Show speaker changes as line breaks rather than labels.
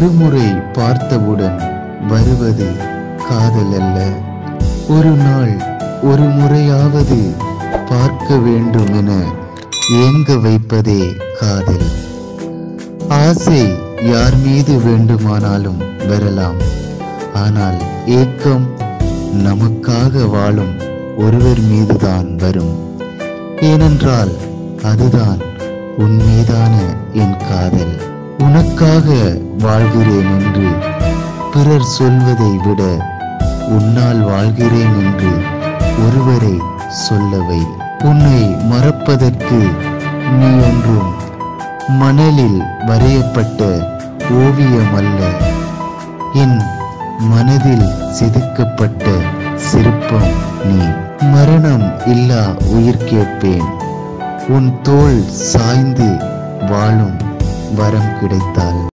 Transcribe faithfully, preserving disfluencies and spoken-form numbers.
ஒருமுறை பார்த்தவுடன் வருவது காதல் அல்ல. ஒரு நாள் ஒரு முறையாவது பார்க்க வேண்டும் என ஏங்க வைப்பதே காதல். ஆசை யார் மீது வேண்டுமானாலும் வரலாம். ஆனால் ஏக்கம் நமக்காக வாழும் ஒருவர் மீதுதான் வரும். ஏனென்றால் அதுதான் உன்மீதான என் காதல். உனக்காக வாழ்கிறேன் என்று பிறர் சொல்வதை விட உன்னால் வாழ்கிறேன் என்று ஒருவரை சொல்லவை. உன்னை மறப்பதற்கு நீ ஒன்றும் மணலில் வரையப்பட்ட ஓவியம் அல்ல, என் மனதில் செதுக்கப்பட்ட சிற்பம் நீ. மரணம் இல்லா உயிர் கேட்பேன், உன் தோள் சாய்ந்து வாழும் வரம் கிடைத்தால்.